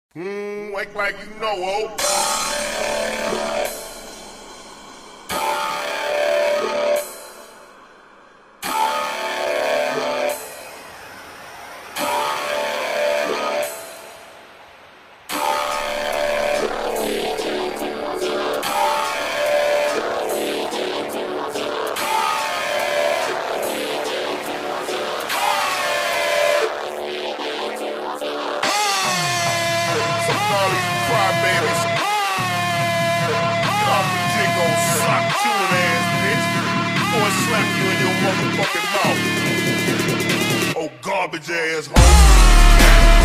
Wake like you know, oh. All these crybabies. Coffee J gon' suck chewing ass, bitch. Before I slap you in your motherfucking mouth. Oh, garbage ass hoe.